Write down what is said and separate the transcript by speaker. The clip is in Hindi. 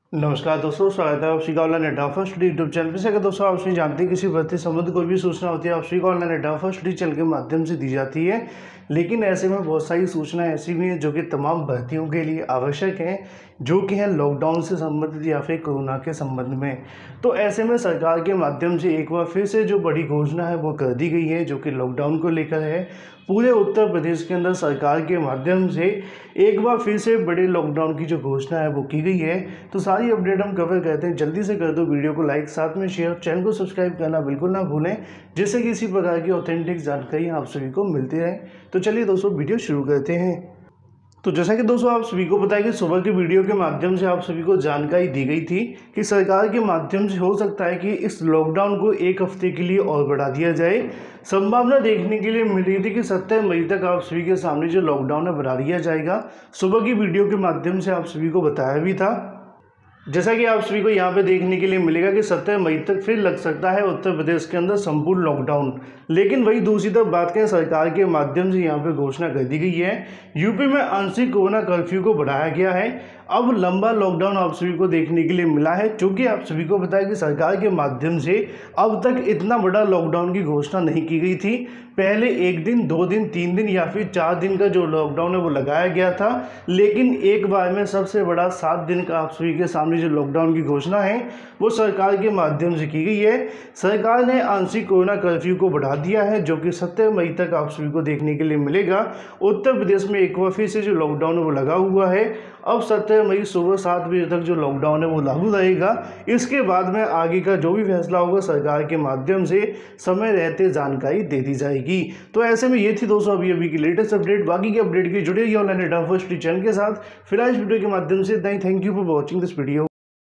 Speaker 1: नमस्कार दोस्तों, स्वागत है आप सभी का ऑनलाइन अड्डा फर्स्ट स्टडी यूट्यूब चैनल पर से। अगर दोस्तों आप सभी जानते हैं किसी भर्ती संबंधी कोई भी सूचना होती है आप सभी का ऑनलाइन अड्डा फर्स्ट स्टडी चैनल के माध्यम से दी जाती है। लेकिन ऐसे में बहुत सारी सूचनाएं ऐसी भी हैं जो कि तमाम भर्तियों के लिए आवश्यक हैं, जो कि हैं लॉकडाउन से संबंधित या फिर कोरोना के संबंध में। तो ऐसे में सरकार के माध्यम से एक बार फिर से जो बड़ी घोषणा है वो कर दी गई है, जो कि लॉकडाउन को लेकर है। पूरे उत्तर प्रदेश के अंदर सरकार के माध्यम से एक बार फिर से बड़े लॉकडाउन की जो घोषणा है वो की गई है। तो सारी अपडेट हम कवर करते हैं, जल्दी से कर दो वीडियो को लाइक, साथ में शेयर, चैनल को सब्सक्राइब करना बिल्कुल ना भूलें, जिससे कि इसी प्रकार की ऑथेंटिक जानकारी आप सभी को मिलती रहे। तो चलिए दोस्तों वीडियो शुरू करते हैं। तो जैसा कि दोस्तों आप सभी को पता है कि सुबह की वीडियो के माध्यम से आप सभी को जानकारी दी गई थी कि सरकार के माध्यम से हो सकता है कि इस लॉकडाउन को एक हफ्ते के लिए और बढ़ा दिया जाए। संभावना देखने के लिए मिल रही थी कि 7 मई तक आप सभी के सामने जो लॉकडाउन है बढ़ा दिया जाएगा। सुबह की वीडियो के माध्यम से आप सभी को बताया भी था। जैसा कि आप सभी को यहाँ पे देखने के लिए मिलेगा कि 7 मई तक फिर लग सकता है उत्तर प्रदेश के अंदर संपूर्ण लॉकडाउन। लेकिन वही दूसरी तरफ बात करें, सरकार के माध्यम से यहाँ पे घोषणा कर दी गई है, यूपी में आंशिक कोरोना कर्फ्यू को बढ़ाया गया है। अब लंबा लॉकडाउन आप सभी को देखने के लिए मिला है, क्योंकि आप सभी को पता है कि सरकार के माध्यम से अब तक इतना बड़ा लॉकडाउन की घोषणा नहीं की गई थी। पहले 1 दिन, 2 दिन, 3 दिन या फिर 4 दिन का जो लॉकडाउन है वो लगाया गया था। लेकिन एक बार में सबसे बड़ा 7 दिन का आप सभी के सामने जो लॉकडाउन की घोषणा है वो सरकार के माध्यम से की गई है। सरकार ने आंशिक कोरोना कर्फ्यू को बढ़ा दिया है, जो कि 7 मई तक आप सभी को देखने के लिए मिलेगा। उत्तर प्रदेश में एक बार फिर से जो लॉकडाउन है वो लगा हुआ है। अब 7 मई सुबह 7 बजे तक जो लॉकडाउन है वो लागू रहेगा। इसके बाद में आगे का जो भी फैसला होगा सरकार के माध्यम से समय रहते जानकारी दे दी जाएगी। तो ऐसे में ये थी दोस्तों अभी की लेटेस्ट अपडेट। बाकी की अपडेट के जुड़े रहिए ऑनलाइन अड्डा फर्स्ट चैनल के साथ। फिलहाल इस वीडियो के माध्यम से thank you for watching this video.